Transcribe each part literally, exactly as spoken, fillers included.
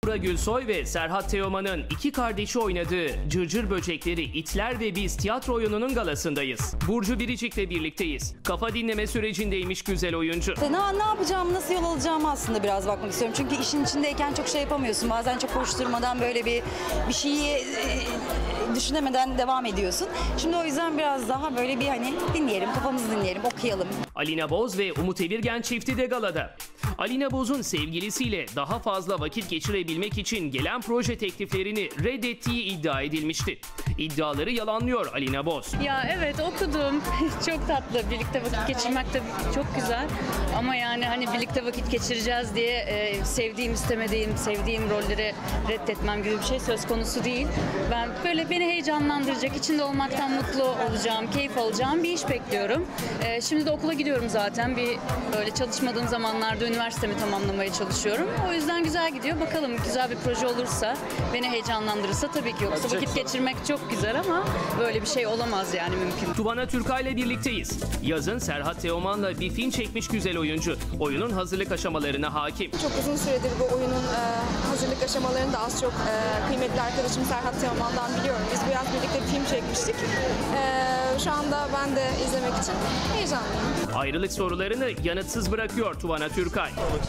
Buğra Gülsoy ve Serhat Teoman'ın iki kardeşi oynadığı Cırcır Böcekleri, İtler ve Biz tiyatro oyununun galasındayız. Burcu Biricik'le birlikteyiz. Kafa dinleme sürecindeymiş güzel oyuncu. Ne, ne yapacağımı, nasıl yol alacağımı aslında biraz bakmak istiyorum. Çünkü işin içindeyken çok şey yapamıyorsun. Bazen çok koşturmadan böyle bir bir şeyi e, düşünemeden devam ediyorsun. Şimdi o yüzden biraz daha böyle bir hani dinleyelim, kafamızı dinleyelim, okuyalım. Alina Boz ve Umut Evirgen çifti de galada. Alina Boz'un sevgilisiyle daha fazla vakit geçirebilmek için gelen proje tekliflerini reddettiği iddia edilmişti. İddiaları yalanlıyor Alina Boz. Ya evet okudum. Çok tatlı. Birlikte vakit geçirmek de çok güzel. Ama yani hani birlikte vakit geçireceğiz diye e, sevdiğim, istemediğim, sevdiğim rolleri reddetmem gibi bir şey söz konusu değil. Ben böyle beni heyecanlandıracak, içinde olmaktan mutlu olacağım, keyif alacağım bir iş bekliyorum. E, şimdi de okula gidiyorum zaten. Bir böyle çalışmadığım zamanlarda üniversitemi tamamlamaya çalışıyorum. O yüzden güzel gidiyor. Bakalım güzel bir proje olursa, beni heyecanlandırırsa tabii ki. Yoksa vakit geçirmek çok güzel ama böyle bir şey olamaz yani mümkün. Tuvana Türkay'la birlikteyiz. Yazın Serhat Teoman'la bir film çekmiş güzel oyuncu. Oyunun hazırlık aşamalarına hakim. Çok uzun süredir bu oyunun e, hazırlık aşamalarını da az çok e, kıymetli arkadaşım Serhat Teoman'dan biliyorum. Biz bu yaz birlikte bir film çekmiştik. E, şu anda ben de izlemek için heyecanlıyım. Ayrılık sorularını yanıtsız bırakıyor Tuvana Türkay.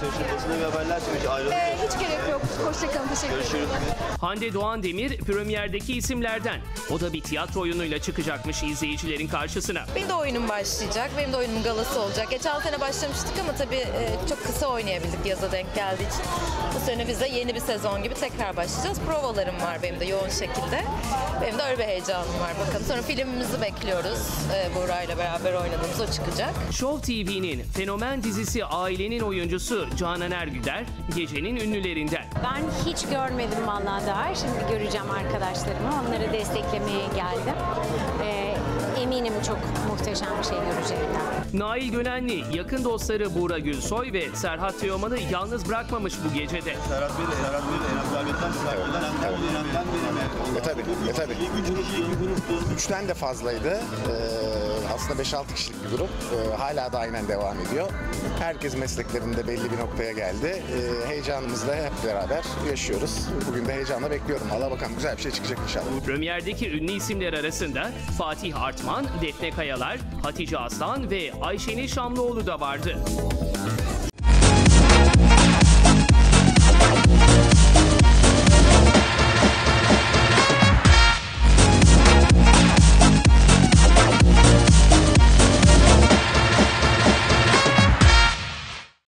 E, hiç gerek yok. Hoşçakalın. Teşekkür ederim. Hande Doğan Demir premierdeki isimlerden. O da bir tiyatro oyunuyla çıkacakmış izleyicilerin karşısına. Benim de oyunum başlayacak. Benim de oyunumun galası olacak. Geçen sene başlamıştık ama tabii e, çok kısa oynayabildik yaza denk geldiği için. Bu sene biz de yeni bir sezon gibi tekrar başlayacağız. Provalarım var benim de yoğun şekilde. Benim de öyle bir heyecanım var. Bakalım sonra filmimizi bekliyoruz. E, Buğra'yla beraber oynadığımız o çıkacak. Show T V'nin fenomen dizisi Ailenin oyuncusu Canan Ergüder gecenin ünlülerinden. Ben hiç görmedim vallahi daha. Şimdi göreceğim arkadaşlarımı. Onları desteklemeye geldim. Ee, eminim çok muhteşem bir şey görecekler. Nail Gönenli yakın dostları Buğra Gülsoy ve Serhat Teoman'ı yalnız bırakmamış bu gecede. Serhat Bey de, Serhat Bey de en az davetten de hem de E tabi, e tabi. Üçten de fazlaydı. Ee, aslında beş altı kişilik bir grup. Ee, hala da aynen devam ediyor. Herkes mesleklerinde belli bir noktaya geldi. Ee, heyecanımızla hep beraber yaşıyoruz. Bugün de heyecanla bekliyorum. Allah bakalım güzel bir şey çıkacak inşallah. Premierdeki ünlü isimler arasında Fatih Artman, Defne Kayalar, Hatice Aslan ve Ayşenil Şamlıoğlu da vardı.